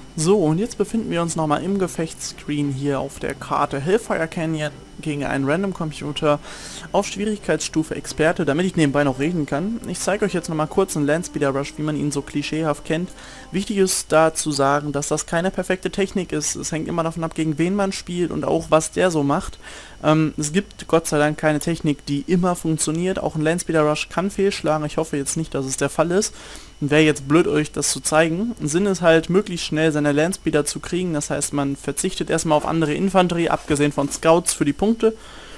So, und jetzt befinden wir uns nochmal im Gefechtsscreen hier auf der Karte Hellfire Canyon gegen einen Random Computer auf Schwierigkeitsstufe Experte, damit ich nebenbei noch reden kann. Ich zeige euch jetzt nochmal kurz einen Landspeeder Rush, wie man ihn so klischeehaft kennt. Wichtig ist da zu sagen, dass das keine perfekte Technik ist. Es hängt immer davon ab, gegen wen man spielt und auch was der so macht. Es gibt Gott sei Dank keine Technik, die immer funktioniert. Auch ein Landspeeder Rush kann fehlschlagen. Ich hoffe jetzt nicht, dass es der Fall ist. Wäre jetzt blöd, euch das zu zeigen. Sinn ist halt, möglichst schnell seine Landspeeder zu kriegen. Das heißt, man verzichtet erstmal auf andere Infanterie, abgesehen von Scouts für die Punkte.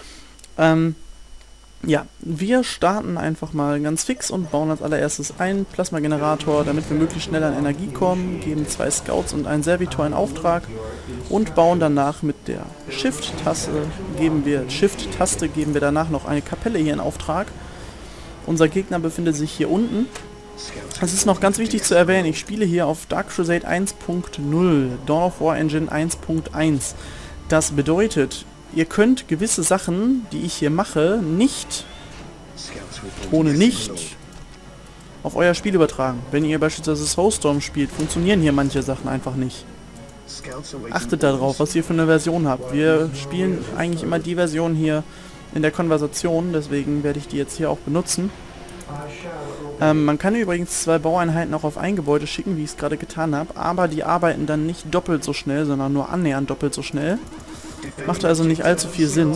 Ja, wir starten einfach mal ganz fix und bauen als allererstes einen Plasmagenerator, damit wir möglichst schnell an Energie kommen, geben 2 Scouts und einen Servitor in Auftrag und bauen danach mit der Shift-Taste geben wir danach noch eine Kapelle hier in Auftrag. Unser Gegner befindet sich hier unten. Es ist noch ganz wichtig zu erwähnen, ich spiele hier auf Dark Crusade 1.0, Dawn of War Engine 1.1. Das bedeutet, ihr könnt gewisse Sachen, die ich hier mache, nicht auf euer Spiel übertragen. Wenn ihr beispielsweise Soulstorm spielt, funktionieren hier manche Sachen einfach nicht. Achtet darauf, was ihr für eine Version habt. Wir spielen eigentlich immer die Version hier in der Konversation, deswegen werde ich die jetzt hier auch benutzen. Man kann übrigens 2 Baueinheiten auch auf ein Gebäude schicken, wie ich es gerade getan habe, aber die arbeiten dann nicht doppelt so schnell, sondern nur annähernd doppelt so schnell. Macht also nicht allzu viel Sinn.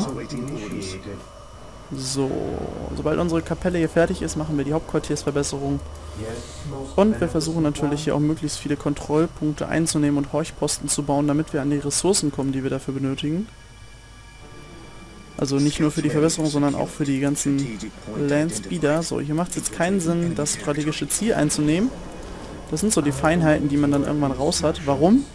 So, sobald unsere Kapelle hier fertig ist, machen wir die Hauptquartiersverbesserung. Und wir versuchen natürlich hier auch möglichst viele Kontrollpunkte einzunehmen und Horchposten zu bauen, damit wir an die Ressourcen kommen, die wir dafür benötigen. Also nicht nur für die Verbesserung, sondern auch für die ganzen Landspeeder. So, hier macht es jetzt keinen Sinn, das strategische Ziel einzunehmen. Das sind so die Feinheiten, die man dann irgendwann raus hat. Warum?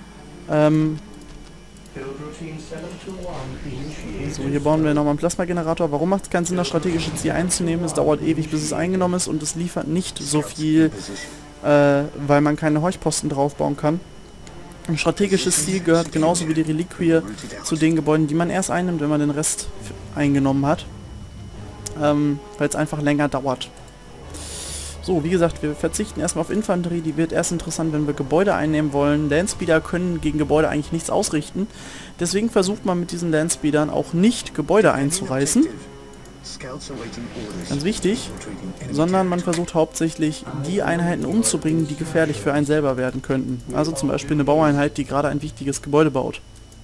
So, hier bauen wir nochmal einen Plasmagenerator. Warum macht es keinen Sinn, das strategische Ziel einzunehmen? Es dauert ewig, bis es eingenommen ist und es liefert nicht so viel, weil man keine Horchposten draufbauen kann. Ein strategisches Ziel gehört genauso wie die Reliquie zu den Gebäuden, die man erst einnimmt, wenn man den Rest eingenommen hat. Weil es einfach länger dauert. So, wie gesagt, wir verzichten erstmal auf Infanterie. Die wird erst interessant, wenn wir Gebäude einnehmen wollen. Landspeeder können gegen Gebäude eigentlich nichts ausrichten. Deswegen versucht man mit diesen Landspeedern auch nicht Gebäude einzureißen. Ganz wichtig, sondern man versucht hauptsächlich die Einheiten umzubringen, die gefährlich für einen selber werden könnten. Also zum Beispiel eine Baueinheit, die gerade ein wichtiges Gebäude baut.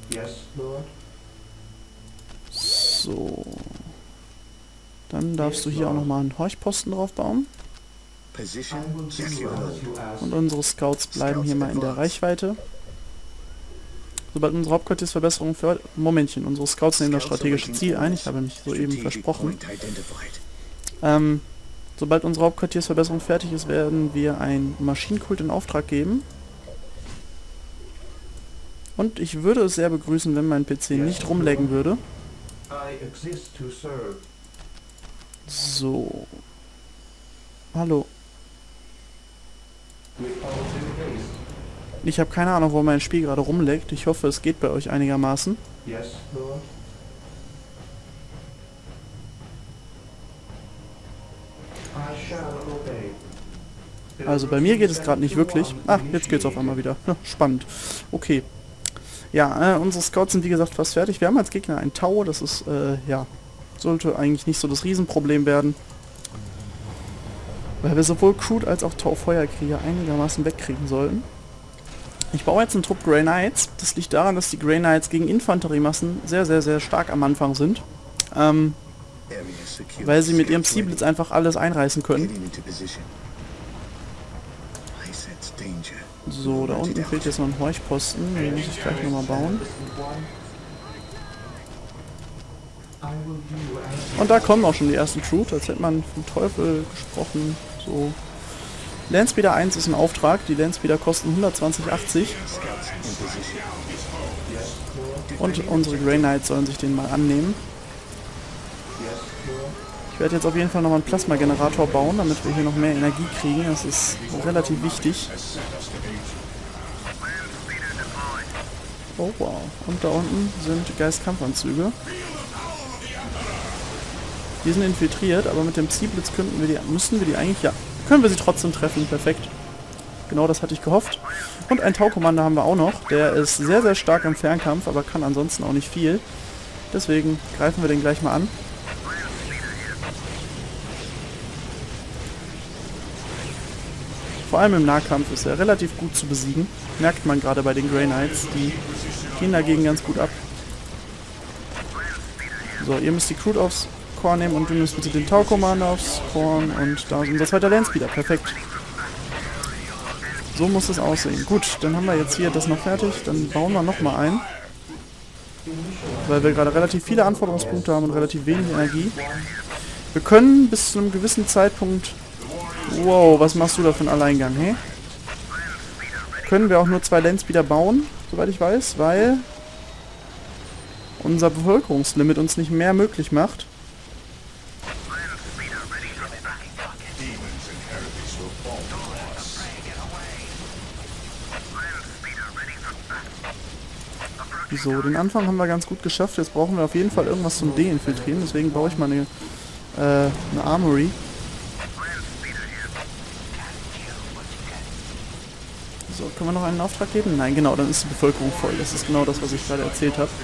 So. Dann darfst du hier auch nochmal einen Horchposten drauf bauen. Und unsere Scouts bleiben hier mal in der Reichweite. Sobald unsere Hauptquartiersverbesserung für... Momentchen, unsere Scouts nehmen das strategische Ziel ein. Ich habe mich soeben versprochen. Sobald unsere Hauptquartiersverbesserung fertig ist, werden wir einen Maschinenkult in Auftrag geben. Und ich würde es sehr begrüßen, wenn mein PC nicht rumlaggen würde. So. Hallo. Ich habe keine Ahnung, wo mein Spiel gerade rumleckt. Ich hoffe, es geht bei euch einigermaßen. Also bei mir geht es gerade nicht wirklich. Ach, jetzt geht's auf einmal wieder. Ja, spannend. Okay. Ja, unsere Scouts sind wie gesagt fast fertig. Wir haben als Gegner ein Tau. Das ist, ja, sollte eigentlich nicht so das Riesenproblem werden. Weil wir sowohl Crude als auch Tau-Feuerkrieger einigermaßen wegkriegen sollten. Ich baue jetzt einen Trupp Grey Knights. Das liegt daran, dass die Grey Knights gegen Infanteriemassen sehr, sehr, sehr stark am Anfang sind. Weil sie mit ihrem Psi-Blitz einfach alles einreißen können. So, da unten fehlt jetzt noch ein Horchposten. Den muss ich gleich nochmal bauen. Und da kommen auch schon die ersten Troops, als hätte man vom Teufel gesprochen. So. Landspeeder 1 ist ein Auftrag, die Landspeeder kosten 120,80. Und unsere Grey Knights sollen sich den mal annehmen. Ich werde jetzt auf jeden Fall nochmal einen Plasmagenerator bauen, damit wir hier noch mehr Energie kriegen. Das ist relativ wichtig. Oh wow. Und da unten sind Geistkampfanzüge. Die sind infiltriert, aber mit dem Psi-Blitz müssen wir die eigentlich, ja, können wir sie trotzdem treffen, perfekt. Genau das hatte ich gehofft. Und einen Tau-Commander haben wir auch noch. Der ist sehr, sehr stark im Fernkampf, aber kann ansonsten auch nicht viel. Deswegen greifen wir den gleich mal an. Vor allem im Nahkampf ist er relativ gut zu besiegen. Merkt man gerade bei den Grey Knights. Die gehen dagegen ganz gut ab. So, ihr müsst die Crude aufs Korn nehmen und du nimmst bitte den Tau-Commander aufs Korn. Und da ist unser zweiter Landspeeder. Perfekt. So muss es aussehen. Gut, dann haben wir jetzt hier das noch fertig. Dann bauen wir nochmal ein. Weil wir gerade relativ viele Anforderungspunkte haben und relativ wenig Energie. Wir können bis zu einem gewissen Zeitpunkt... Wow, was machst du da für einen Alleingang, hey? Können wir auch nur 2 Landspeeder bauen, soweit ich weiß, weil unser Bevölkerungslimit uns nicht mehr möglich macht. So, den Anfang haben wir ganz gut geschafft. Jetzt brauchen wir auf jeden Fall irgendwas zum Deinfiltrieren. Deswegen baue ich mal eine Armory. So, können wir noch einen Auftrag geben? Nein, genau, dann ist die Bevölkerung voll. Das ist genau das, was ich gerade erzählt habe.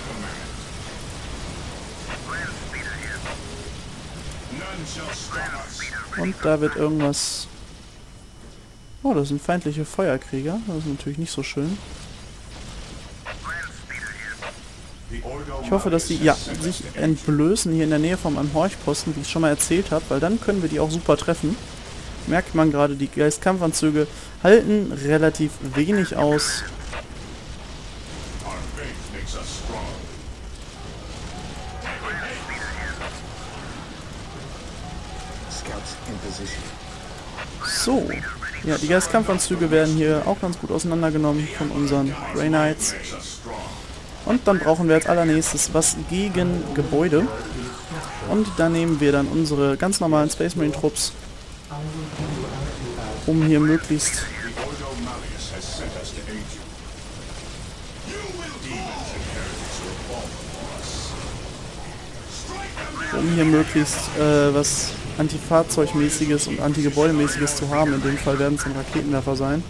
Und da wird irgendwas... Oh, das sind feindliche Feuerkrieger. Das ist natürlich nicht so schön. Ich hoffe, dass die sich entblößen hier in der Nähe vom Anhorchposten, wie ich schon mal erzählt habe, weil dann können wir die auch super treffen. Merkt man gerade, die Geistkampfanzüge halten relativ wenig aus. So, ja, die Geistkampfanzüge werden hier auch ganz gut auseinandergenommen von unseren Grey Knights. Und dann brauchen wir als allernächstes was gegen Gebäude. Und da nehmen wir dann unsere ganz normalen Space Marine Trupps, um hier möglichst was Antifahrzeugmäßiges und Antigebäudemäßiges zu haben. In dem Fall werden es dann Raketenwerfer sein.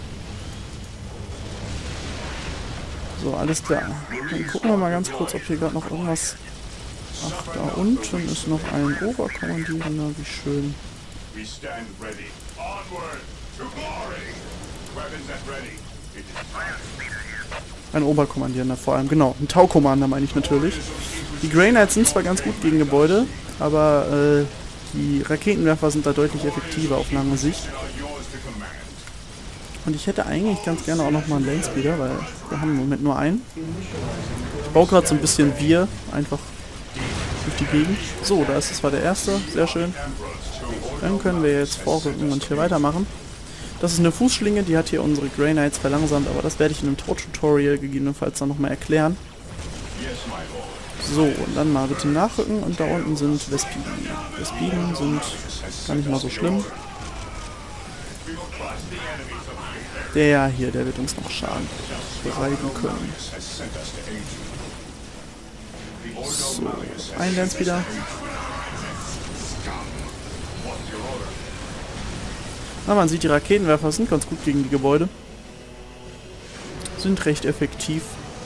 So, alles klar. Dann gucken wir mal ganz kurz, ob hier gerade noch irgendwas... Ach, da unten ist noch ein Oberkommandierender, wie schön. Ein Oberkommandierender vor allem, genau. Ein Tau-Commander meine ich natürlich. Die Grey Knights sind zwar ganz gut gegen Gebäude, aber die Raketenwerfer sind da deutlich effektiver auf lange Sicht. Und ich hätte eigentlich ganz gerne auch nochmal einen Landspeeder, weil wir haben im Moment nur einen. Ich baue gerade so ein bisschen einfach durch die Gegend. So, das war der erste, sehr schön. Dann können wir jetzt vorrücken und hier weitermachen. Das ist eine Fußschlinge, die hat hier unsere Grey Knights verlangsamt, aber das werde ich in einem Tau-Tutorial gegebenenfalls dann nochmal erklären. So, und dann mal bitte nachrücken und da unten sind Vespiden. Vespiden sind gar nicht mal so schlimm. Der hier, der wird uns noch Schaden bereiten können. So, ein Landspeeder. Na, man sieht, die Raketenwerfer sind ganz gut gegen die Gebäude. Sind recht effektiv.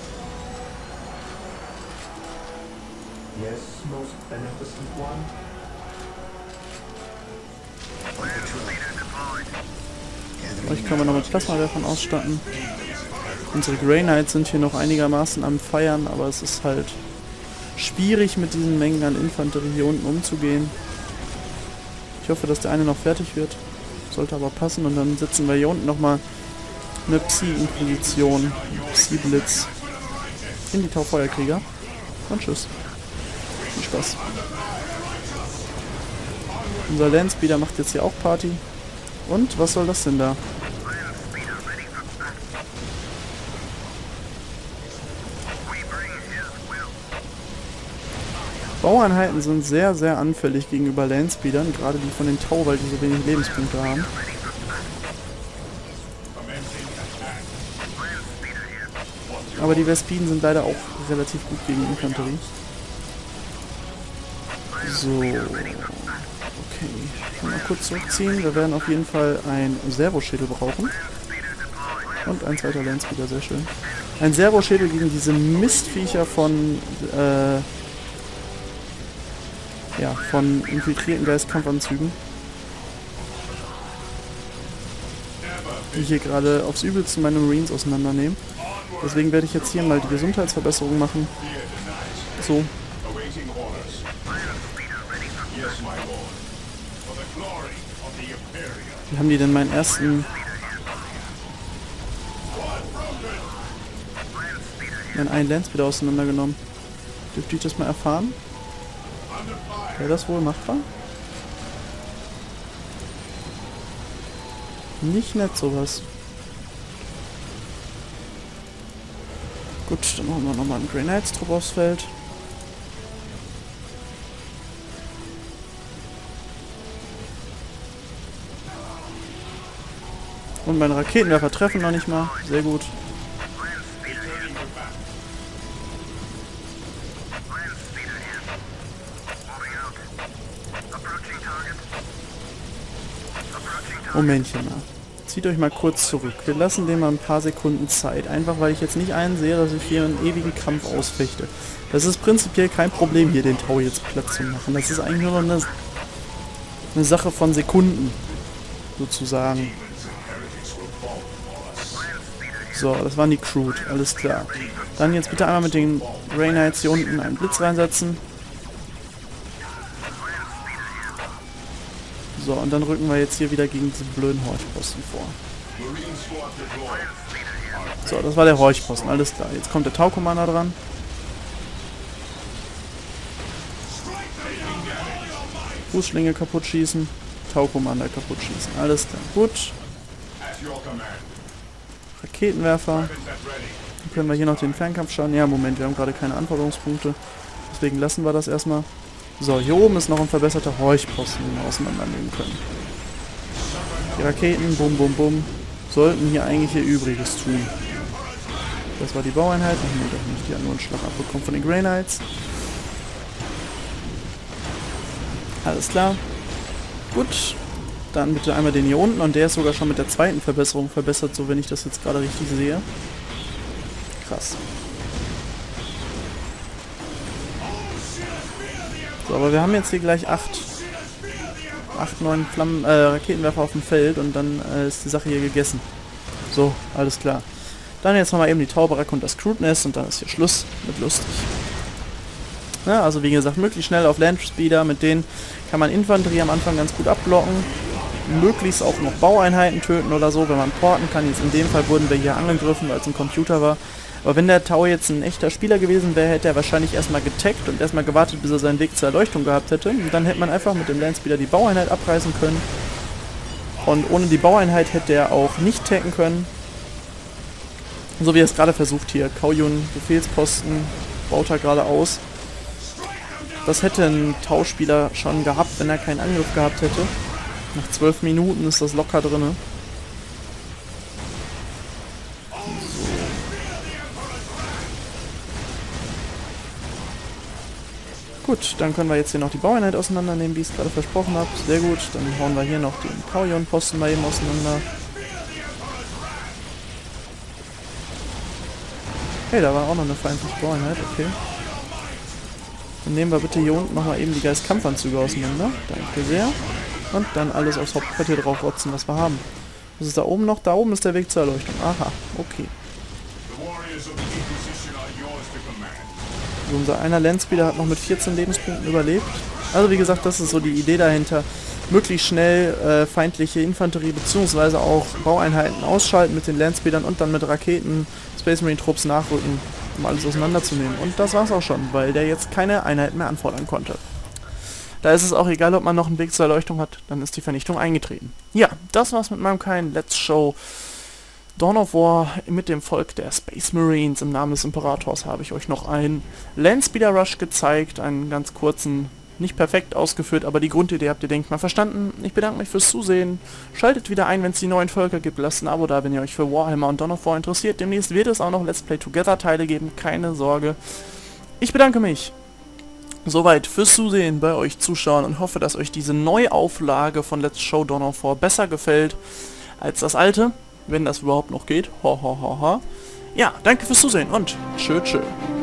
Euch können wir noch mit Plasmawerfern ausstatten. Unsere Grey Knights sind hier noch einigermaßen am Feiern, aber es ist halt schwierig mit diesen Mengen an Infanterie hier unten umzugehen. Ich hoffe, dass der eine noch fertig wird. Sollte aber passen und dann setzen wir hier unten nochmal eine Psi-Inquisition, Psi-Blitz in die Taufeuerkrieger. Und tschüss. Viel Spaß. Unser Landspeeder macht jetzt hier auch Party. Und was soll das denn da? Baueinheiten sind sehr, sehr anfällig gegenüber Landspeedern, gerade die von den Tau, weil die so wenig Lebenspunkte haben. Aber die Vespiden sind leider auch relativ gut gegen Infanterie. So. Okay. Mal kurz zurückziehen. Wir werden auf jeden Fall ein Servoschädel brauchen. Und ein zweiter Landspeeder, sehr schön. Ein Servoschädel gegen diese Mistviecher von, ja, von infiltrierten Geistkampfanzügen. Die hier gerade aufs Übelste meine Marines auseinandernehmen. Deswegen werde ich jetzt hier mal die Gesundheitsverbesserung machen. So. Wie haben die denn meinen meinen einen Landspeeder auseinandergenommen? Dürfte ich das mal erfahren? Wäre das wohl machbar? Nicht nett sowas. Gut, dann holen wir nochmal einen Grenades-Trupp aufs Feld. Und meine Raketenwerfer treffen noch nicht mal. Sehr gut. Momentchen mal. Zieht euch mal kurz zurück. Wir lassen dem mal ein paar Sekunden Zeit. Einfach weil ich jetzt nicht einsehe, dass ich hier einen ewigen Kampf ausfechte. Das ist prinzipiell kein Problem, hier den Tau jetzt platt zu machen. Das ist eigentlich nur noch eine Sache von Sekunden. Sozusagen. So, das waren die Crude. Alles klar. Dann jetzt bitte einmal mit den Grey Knights hier unten einen Blitz reinsetzen. So, und dann rücken wir jetzt hier wieder gegen diese blöden Horchposten vor. So, das war der Horchposten, alles klar. Jetzt kommt der Tau-Commander dran. Fußschlinge kaputt schießen. Tau-Commander kaputt schießen. Alles klar. Gut. Raketenwerfer. Dann können wir hier noch den Fernkampf schauen. Ja, Moment, wir haben gerade keine Anforderungspunkte. Deswegen lassen wir das erstmal. So, hier oben ist noch ein verbesserter Horchposten, den wir auseinandernehmen können. Die Raketen, bum bum bum, sollten hier eigentlich ihr Übriges tun. Das war die Baueinheit. Ach nee, doch nicht. Die hat nur einen Schlag abbekommen von den Grey Knights. Alles klar. Gut. Dann bitte einmal den hier unten. Und der ist sogar schon mit der zweiten Verbesserung verbessert, so wenn ich das jetzt gerade richtig sehe. Krass. So, aber wir haben jetzt hier gleich 8, 9 Raketenwerfer auf dem Feld und dann ist die Sache hier gegessen. So, alles klar. Dann jetzt nochmal eben die Tauberacke und das Crude-Nest und dann ist hier Schluss mit lustig. Ja, also wie gesagt, möglichst schnell auf Landspeeder, mit denen kann man Infanterie am Anfang ganz gut abblocken. Möglichst auch noch Baueinheiten töten oder so, wenn man porten kann. Jetzt in dem Fall wurden wir hier angegriffen, weil es ein Computer war. Aber wenn der Tau jetzt ein echter Spieler gewesen wäre, hätte er wahrscheinlich erstmal getaggt und erstmal gewartet, bis er seinen Weg zur Erleuchtung gehabt hätte. Und dann hätte man einfach mit dem Landspeeder die Baueinheit abreißen können. Und ohne die Baueinheit hätte er auch nicht taggen können. So wie er es gerade versucht hier. Kaoyun, Befehlsposten, baut er gerade aus. Das hätte ein Tauspieler schon gehabt, wenn er keinen Angriff gehabt hätte. Nach 12 Minuten ist das locker drin. Gut, dann können wir jetzt hier noch die Baueinheit auseinandernehmen, wie ich es gerade versprochen habe. Sehr gut, dann hauen wir hier noch den Kaoyun-Posten mal eben auseinander. Hey, da war auch noch eine feindliche Baueinheit, okay. Dann nehmen wir bitte hier unten nochmal eben die Geistkampfanzüge auseinander. Danke sehr. Und dann alles aufs Hauptquartier drauf rotzen, was wir haben. Was ist da oben noch? Da oben ist der Weg zur Erleuchtung. Aha, okay. So, unser einer Landspeeder hat noch mit 14 Lebenspunkten überlebt. Also wie gesagt, das ist so die Idee dahinter. Möglichst schnell feindliche Infanterie bzw. auch Baueinheiten ausschalten mit den Landspeedern und dann mit Raketen Space Marine Trupps nachrücken, um alles auseinanderzunehmen. Und das war's auch schon, weil der jetzt keine Einheiten mehr anfordern konnte. Da ist es auch egal, ob man noch einen Weg zur Erleuchtung hat, dann ist die Vernichtung eingetreten. Ja, das war's mit meinem kleinen Let's Show Dawn of War mit dem Volk der Space Marines. Im Namen des Imperators habe ich euch noch einen Landspeeder Rush gezeigt, einen ganz kurzen, nicht perfekt ausgeführt, aber die Grundidee habt ihr, denkt mal, verstanden. Ich bedanke mich fürs Zusehen. Schaltet wieder ein, wenn es die neuen Völker gibt. Lasst ein Abo da, wenn ihr euch für Warhammer und Dawn of War interessiert. Demnächst wird es auch noch Let's Play Together Teile geben, keine Sorge. Ich bedanke mich soweit fürs Zusehen bei euch Zuschauern und hoffe, dass euch diese Neuauflage von Let's Show Dawn of War besser gefällt als das alte. wenn das überhaupt noch geht. Ho, ho, ho, ho. Ja, danke fürs Zusehen und tschö, tschö.